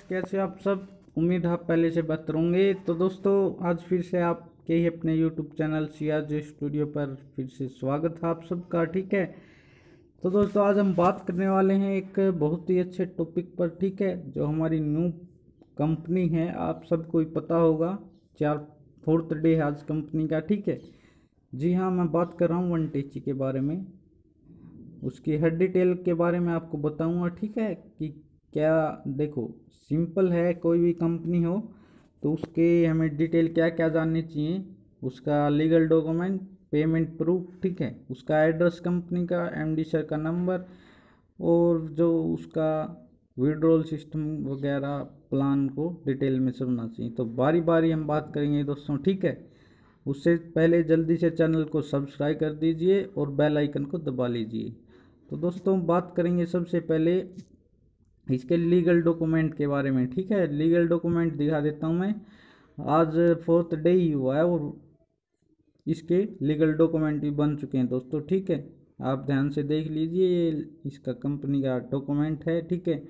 कैसे आप सब। उम्मीद है आप पहले से बेहतर होंगे। तो दोस्तों आज फिर से आपके ही अपने YouTube चैनल सियाज स्टूडियो पर फिर से स्वागत है आप सबका। ठीक है, तो दोस्तों आज हम बात करने वाले हैं एक बहुत ही अच्छे टॉपिक पर। ठीक है, जो हमारी न्यू कंपनी है, आप सबको ही पता होगा, 4th डे है आज कंपनी का। ठीक है जी हाँ, मैं बात कर रहा हूँ वन टेची के बारे में, उसकी हर डिटेल के बारे में आपको बताऊंगा। ठीक है कि क्या, देखो सिंपल है, कोई भी कंपनी हो तो उसके हमें डिटेल क्या क्या जाननी चाहिए। उसका लीगल डॉक्यूमेंट, पेमेंट प्रूफ, ठीक है, उसका एड्रेस कंपनी का, एमडी सर का नंबर, और जो उसका विड्रॉल सिस्टम वगैरह प्लान को डिटेल में समझना चाहिए। तो बारी बारी हम बात करेंगे दोस्तों। ठीक है, उससे पहले जल्दी से चैनल को सब्सक्राइब कर दीजिए और बेल आइकन को दबा लीजिए। तो दोस्तों बात करेंगे सबसे पहले इसके लीगल डॉक्यूमेंट के बारे में। ठीक है, लीगल डॉक्यूमेंट दिखा देता हूँ मैं। आज 4th डे ही हुआ है और इसके लीगल डॉक्यूमेंट भी बन चुके हैं दोस्तों। ठीक है, आप ध्यान से देख लीजिए, ये इसका कंपनी का डॉक्यूमेंट है। ठीक है,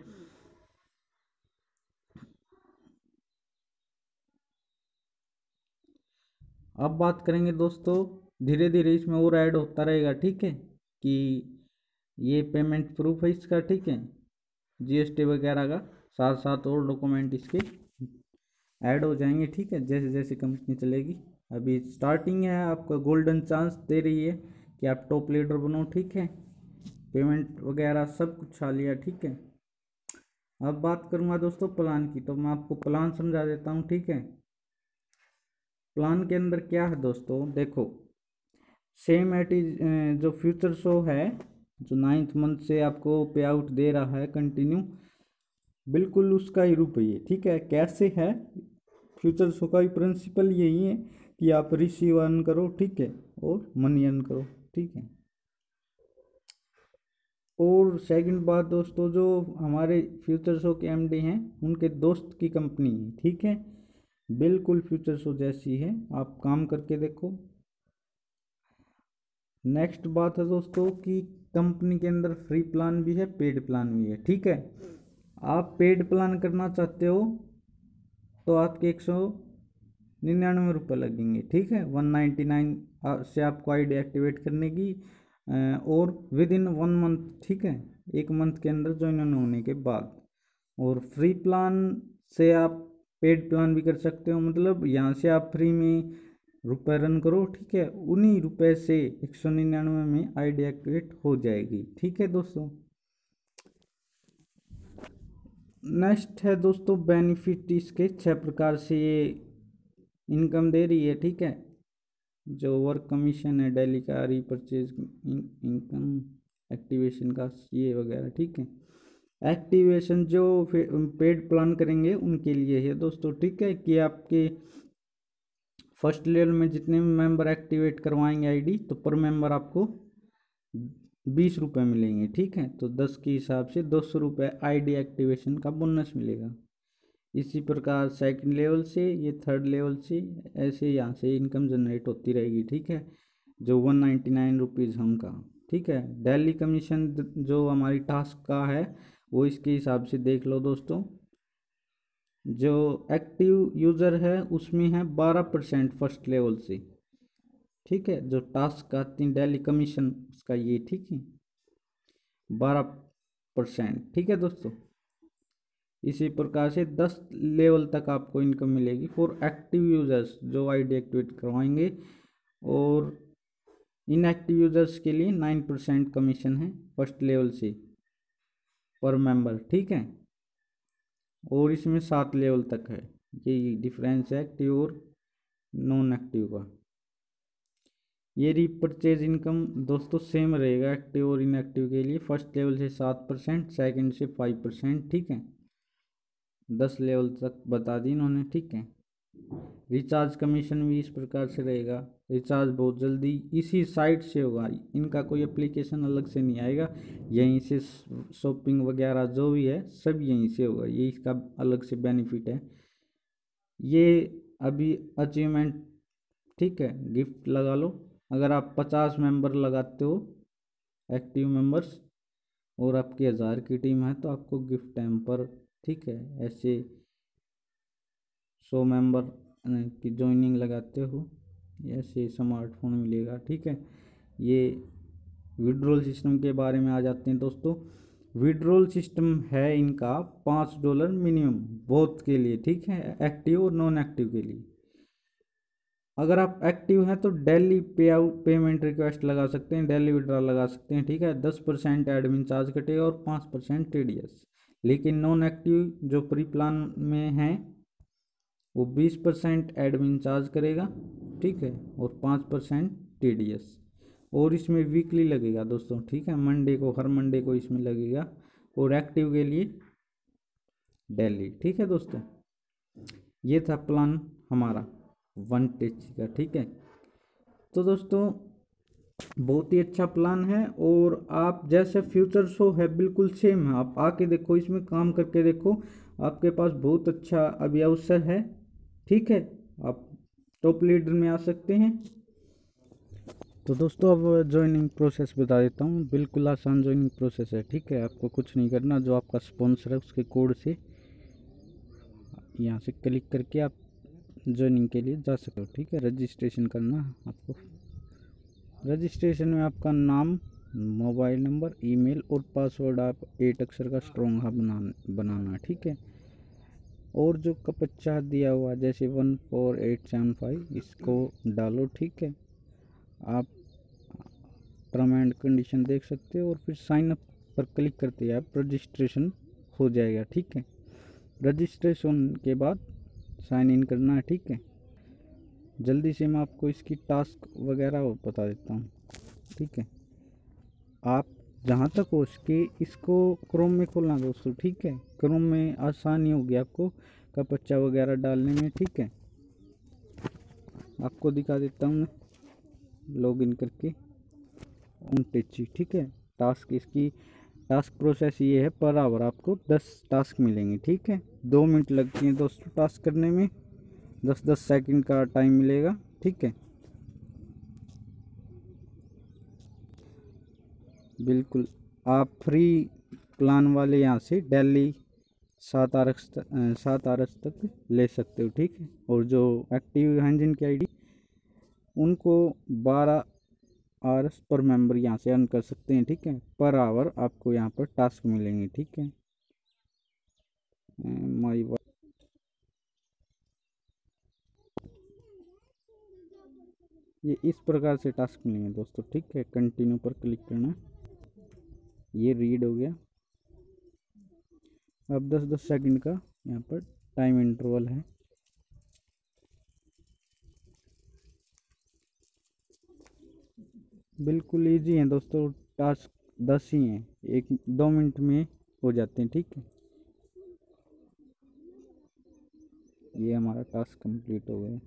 अब बात करेंगे दोस्तों, धीरे धीरे इसमें और ऐड होता रहेगा। ठीक है, कि ये पेमेंट प्रूफ है इसका। ठीक है, जीएसटी वगैरह का साथ साथ और डॉक्यूमेंट इसके ऐड हो जाएंगे। ठीक है, जैसे जैसे कंपनी चलेगी। अभी स्टार्टिंग है, आपको गोल्डन चांस दे रही है कि आप टॉप लीडर बनो। ठीक है, पेमेंट वगैरह सब कुछ छा लिया। ठीक है, अब बात करूंगा दोस्तों प्लान की, तो मैं आपको प्लान समझा देता हूँ। ठीक है, प्लान के अंदर क्या है दोस्तों, देखो सेम एट इज जो फ्यूचर शो है, जो 9th मंथ से आपको पे आउट दे रहा है कंटिन्यू, बिल्कुल उसका ही रूप है ये। ठीक है, कैसे है, फ्यूचर शो का भी प्रिंसिपल यही है कि आप रिसीव अर्न करो, ठीक है, और मनी अर्न करो। ठीक है, और सेकंड बात दोस्तों, जो हमारे फ्यूचर शो के एमडी हैं उनके दोस्त की कंपनी है। ठीक है, बिल्कुल फ्यूचर शो जैसी है, आप काम करके देखो। नेक्स्ट बात है दोस्तों कि कंपनी के अंदर फ्री प्लान भी है, पेड प्लान भी है। ठीक है, आप पेड प्लान करना चाहते हो तो आपके 199 रुपये लगेंगे। ठीक है, 199 से आपको आईडी एक्टिवेट करने की, और विद इन 1 मंथ। ठीक है, 1 मंथ के अंदर ज्वाइन होने के बाद। और फ्री प्लान से आप पेड प्लान भी कर सकते हो, मतलब यहाँ से आप फ्री में रुपये रन करो। ठीक है, उन्हीं रुपए से 199 में आईडी एक्टिवेट हो जाएगी। ठीक है दोस्तों, नेक्स्ट है दोस्तों बेनिफिट, इसके 6 प्रकार से ये इनकम दे रही है। ठीक है, जो वर्क कमीशन है, डेली का रीपरचेज इनकम, एक्टिवेशन का ये वगैरह। ठीक है, एक्टिवेशन जो पेड प्लान करेंगे उनके लिए है दोस्तों। ठीक है, कि आपके फर्स्ट लेवल में जितने भी मेंबर एक्टिवेट करवाएंगे आईडी, तो पर मेंबर आपको 20 रुपये मिलेंगे। ठीक है, तो 10 के हिसाब से 200 रुपये आईडी एक्टिवेशन का बोनस मिलेगा। इसी प्रकार सेकंड लेवल से, ये थर्ड लेवल से, ऐसे यहाँ से इनकम जनरेट होती रहेगी। ठीक है, जो 199 रुपीज़ हमका। ठीक है, डेली कमीशन जो हमारी टास्क का है वो इसके हिसाब से देख लो दोस्तों। जो एक्टिव यूज़र है उसमें है 12% फर्स्ट लेवल से। ठीक है, जो टास्क का 3 डेली कमीशन उसका ये, ठीक है, 12%। ठीक है दोस्तों, इसी प्रकार से 10 लेवल तक आपको इनकम मिलेगी फॉर एक्टिव यूजर्स जो आईडी एक्टिवेट करवाएंगे। और इनएक्टिव यूजर्स के लिए 9% कमीशन है फर्स्ट लेवल से पर मेंबर। ठीक है, और इसमें 7 लेवल तक है, यही डिफरेंस है एक्टिव और नॉन एक्टिव का। ये रीपरचेज इनकम दोस्तों सेम रहेगा एक्टिव और इनएक्टिव के लिए, फर्स्ट लेवल से 7%, सेकंड से 5%। ठीक है, 10 लेवल तक बता दी इन्होंने। ठीक है, रिचार्ज कमीशन भी इस प्रकार से रहेगा। रिचार्ज बहुत जल्दी इसी साइट से होगा, इनका कोई एप्लीकेशन अलग से नहीं आएगा, यहीं से शॉपिंग वगैरह जो भी है सब यहीं से होगा, ये इसका अलग से बेनिफिट है। ये अभी अचीवमेंट, ठीक है, गिफ्ट लगा लो। अगर आप 50 मेंबर लगाते हो एक्टिव मेंबर्स और आपकी 1000 की टीम है तो आपको गिफ्ट हैम्पर ठीक है। ऐसे 100 मेंबर की ज्वाइनिंग लगाते हो, ऐसे स्मार्टफोन मिलेगा। ठीक है, ये विड्रॉल सिस्टम के बारे में आ जाते हैं दोस्तों। विड्रॉल सिस्टम है इनका $5 मिनिमम बोथ के लिए। ठीक है, एक्टिव और नॉन एक्टिव के लिए। अगर आप एक्टिव हैं तो डेली पे आउट पेमेंट रिक्वेस्ट लगा सकते हैं, डेली विड्रॉल लगा सकते हैं। ठीक है, 10% एडमिन चार्ज कटेगा और 5% TDS। लेकिन नॉन एक्टिव जो प्री प्लान में है वो 20% एडमिन चार्ज करेगा। ठीक है, और 5% TDS। और इसमें वीकली लगेगा दोस्तों। ठीक है, मंडे को, हर मंडे को इसमें लगेगा। और एक्टिव के लिए डेली। ठीक है दोस्तों, ये था प्लान हमारा 1THC का। ठीक है, तो दोस्तों बहुत ही अच्छा प्लान है। और आप जैसे फ्यूचर शो है बिल्कुल सेम है, आप आके देखो, इसमें काम करके देखो, आपके पास बहुत अच्छा अभी अवसर है। ठीक है, आप टॉप लीडर में आ सकते हैं। तो दोस्तों अब ज्वाइनिंग प्रोसेस बता देता हूँ, बिल्कुल आसान ज्वाइनिंग प्रोसेस है। ठीक है, आपको कुछ नहीं करना, जो आपका स्पॉन्सर है उसके कोड से यहाँ से क्लिक करके आप ज्वाइनिंग के लिए जा सकते हो। ठीक है, रजिस्ट्रेशन करना आपको। रजिस्ट्रेशन में आपका नाम, मोबाइल नंबर, ईमेल और पासवर्ड आप 8 अक्षर का स्ट्रॉन्ग बनाना। ठीक है, और जो कपच्चा दिया हुआ जैसे 14875 इसको डालो। ठीक है, आप टर्म एंड कंडीशन देख सकते हो और फिर साइन अप पर क्लिक करते ही आप रजिस्ट्रेशन हो जाएगा। ठीक है, रजिस्ट्रेशन के बाद साइन इन करना है। ठीक है, जल्दी से मैं आपको इसकी टास्क वगैरह बता देता हूँ। ठीक है, आप जहाँ तक हो सके इसको क्रोम में खोलना दोस्तों। ठीक है, क्रोम में आसानी होगी आपको कपच्चा वगैरह डालने में। ठीक है, आपको दिखा देता हूँ मैं लॉगिन करके OnTHC। ठीक है, टास्क इसकी टास्क प्रोसेस ये है, पर आवर आपको 10 टास्क मिलेंगे। ठीक है, 2 मिनट लगती हैं दोस्तों टास्क करने में, 10-10 सेकंड का टाइम मिलेगा। ठीक है, बिल्कुल आप फ्री प्लान वाले यहाँ से डेली 7 RS तक ले सकते हो। ठीक है, और जो एक्टिव हैं जिनकी ID उनको 12 RS पर मेंबर यहाँ से अर्न कर सकते हैं। ठीक है, पर आवर आपको यहाँ पर टास्क मिलेंगे। ठीक है, माई ये इस प्रकार से टास्क मिलेंगे दोस्तों। ठीक है, कंटिन्यू पर क्लिक करना, ये रीड हो गया। अब 10-10 सेकंड का यहाँ पर टाइम इंटरवल है। बिल्कुल इजी है दोस्तों, टास्क 10 ही हैं, 1-2 मिनट में हो जाते हैं। ठीक है, ये हमारा टास्क कंप्लीट हो गया।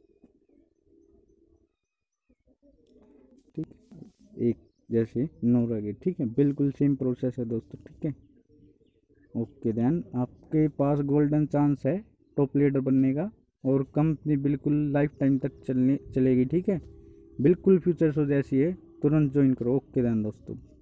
ठीक, एक जैसे 9 रह गए। ठीक है, बिल्कुल सेम प्रोसेस है दोस्तों। ठीक है, ओके देन आपके पास गोल्डन चांस है टॉप लीडर बनने का, और कंपनी बिल्कुल लाइफ टाइम तक चलेगी। ठीक है, बिल्कुल फ्यूचर शो जैसी है, तुरंत ज्वाइन करो। ओके देन दोस्तों।